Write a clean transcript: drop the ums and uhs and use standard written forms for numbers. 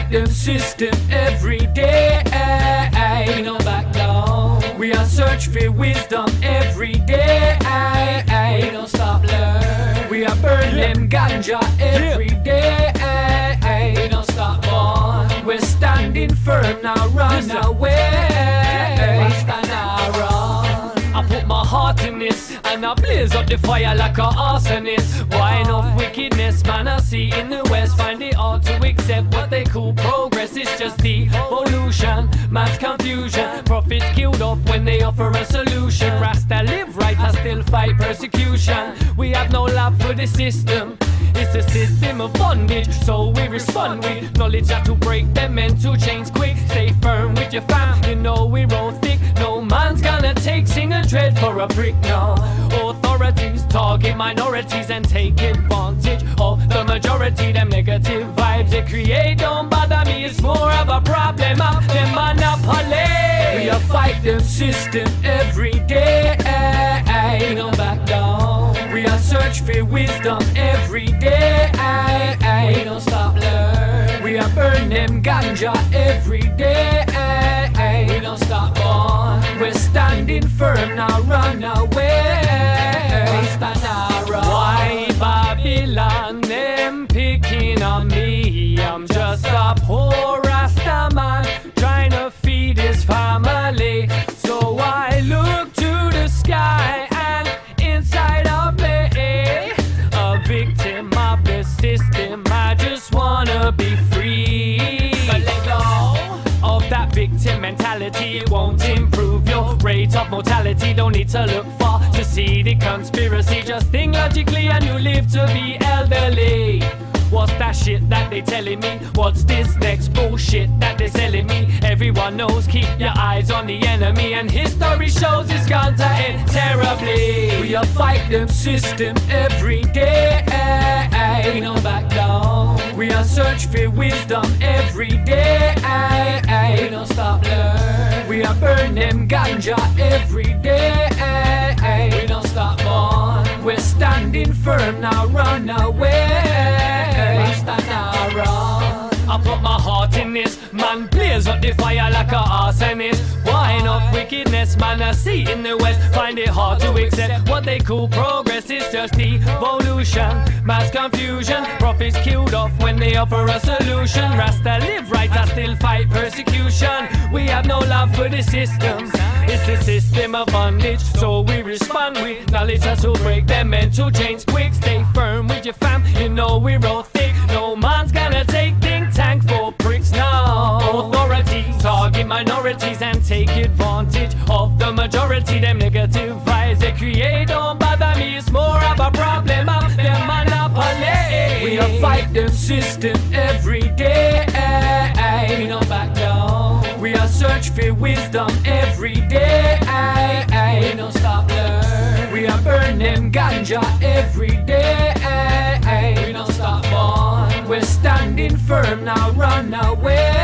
fight them system every day. We don't back down. We are search for wisdom every day. We don't stop learn. We are burn them ganja every day. We don't stop born. We're standing firm now, run away. Stand now, run. I put my heart in this and I blaze up the fire like a arsonist. Why enough wickedness, man, I see in the west. Find it hard to accept what they call progress. It's just evolution, mass confusion. Prophets killed off when they offer a solution. Rasta live right, I still fight persecution. We have no love for the system. It's a system of bondage, so we respond with knowledge how to break them mental chains quick. Stay firm with your fam, you know we roll thick. No man's gonna take SingerDread for a prick, no. Authorities target minorities and take advantage of the majority. Them negative vibes they create don't bother me, it's more of a problem of them monopoly. We are fight them system every day. We don't back down. We are search for wisdom every day. We don't stop learn. We are burn them ganja every day. We don't stop born. We're standing firm now, run away. Stand now, run. Why Babylon them picking on me? I'm just a poor Rasta man trying to feed his family. So I look to the sky and inside of me, a victim of the system. I just wanna be free. But let go of that victim mentality, it won't improve your rate of mortality. Don't need to look far to see the conspiracy. Just think logically and you live to be elderly. What's that shit that they telling me? What's this next bullshit that they selling me? Everyone knows, keep your eyes on the enemy, and history shows it's gone to end terribly. We are fight them system every day. We don't back down. We are search for wisdom every day. We don't stop learn. We are burn them ganja every day. We don't stop born. We're standing firm now, run away. Stand now, run. I put my heart in this, man, blaze up the fire like a arsonist. Why not wickedness, man, I see in the west. Find it hard to accept what they call progress. It's just evolution, mass confusion. Prophets killed off when they offer a solution. Rasta live right, I still fight persecution. We have no love for the system. It's a system of bondage, so we respond with knowledge how to break them mental chains quick. Stay firm with your fam, you know we roll thick. No man's gonna take ThinkTank for pricks now. Authorities target minorities and take advantage of the majority. Them negative vibes they create don't bother me, it's more of a problem of them monopoly. We are fight them system every day. We don't back down. We are search for wisdom every day. We don't stop learn. We are burn them ganja every day. We don't stop born. We're standing firm now, run away.